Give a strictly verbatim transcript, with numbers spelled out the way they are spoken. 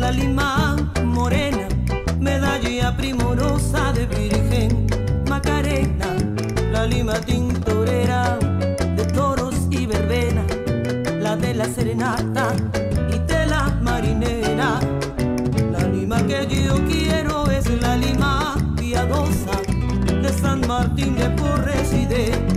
la lima morena, medalla primorosa de Virgen Macarena, la lima tintorera de toros y verbena, la de la serenata y de la marinera. La lima que yo quiero es la lima piadosa de San Martín de Porres y de